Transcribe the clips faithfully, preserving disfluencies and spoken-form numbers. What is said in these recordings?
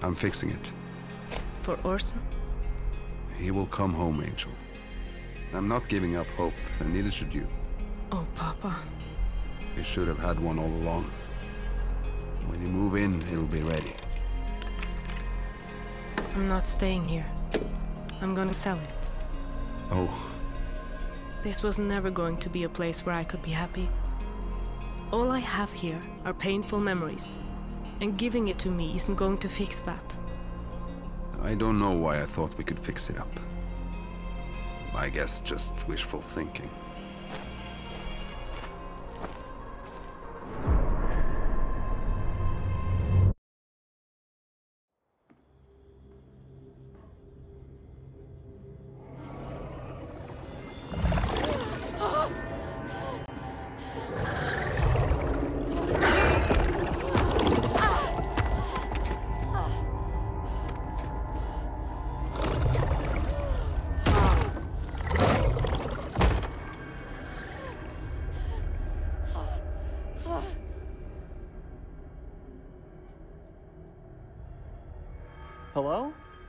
I'm fixing it. For Orson? He will come home, Angel. I'm not giving up hope, and neither should you. Oh, Papa. You should have had one all along. When you move in, it'll be ready. I'm not staying here. I'm gonna sell it. Oh. This was never going to be a place where I could be happy. All I have here are painful memories, and giving it to me isn't going to fix that. I don't know why I thought we could fix it up. I guess just wishful thinking. Hello?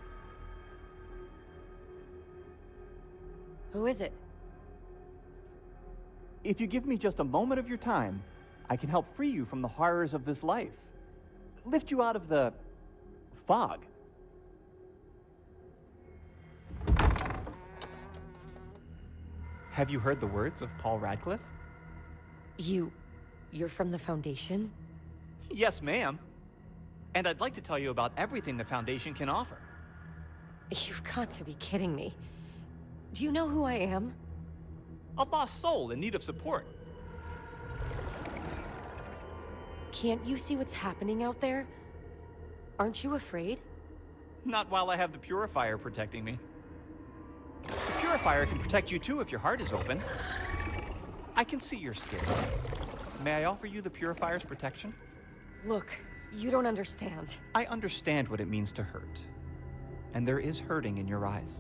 Who is it? If you give me just a moment of your time, I can help free you from the horrors of this life. Lift you out of the... fog. Have you heard the words of Paul Radcliffe? You... you're from the Foundation? Yes, ma'am. And I'd like to tell you about everything the Foundation can offer. You've got to be kidding me. Do you know who I am? A lost soul in need of support. Can't you see what's happening out there? Aren't you afraid? Not while I have the Purifier protecting me. The Purifier can protect you too if your heart is open. I can see you're scared. May I offer you the Purifier's protection? Look, you don't understand. I understand what it means to hurt. And there is hurting in your eyes.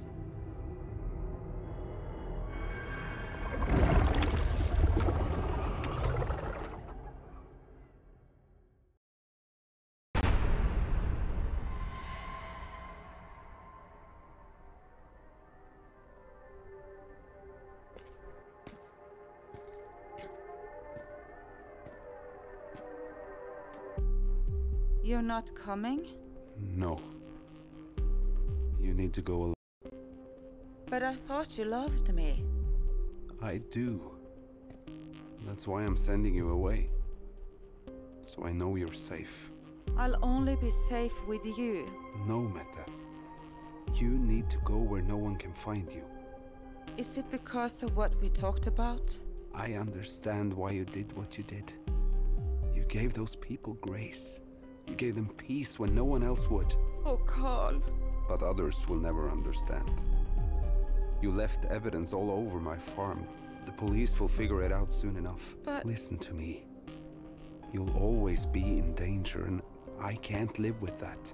You're not coming? No. You need to go alone. But I thought you loved me. I do. That's why I'm sending you away. So I know you're safe. I'll only be safe with you. No, Meta. You need to go where no one can find you. Is it because of what we talked about? I understand why you did what you did. You gave those people grace. You gave them peace when no one else would. Oh, Carl. But others will never understand. You left evidence all over my farm. The police will figure it out soon enough. But... Listen to me. You'll always be in danger, and I can't live with that.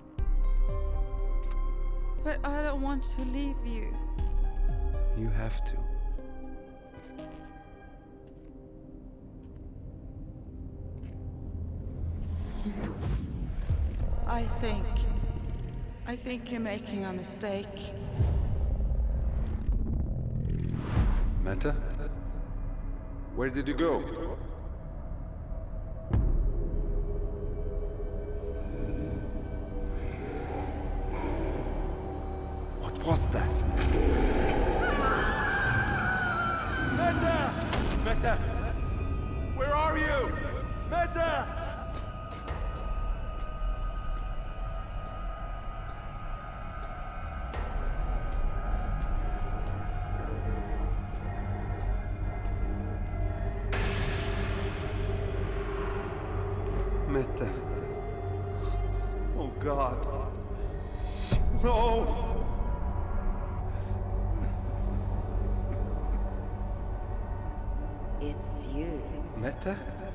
But I don't want to leave you. You have to. I think... I think you're making a mistake. Meta? Where did you go? What was that? Meta! Meta! Where are you? Meta! Meta. Oh God. No! It's you. Meta?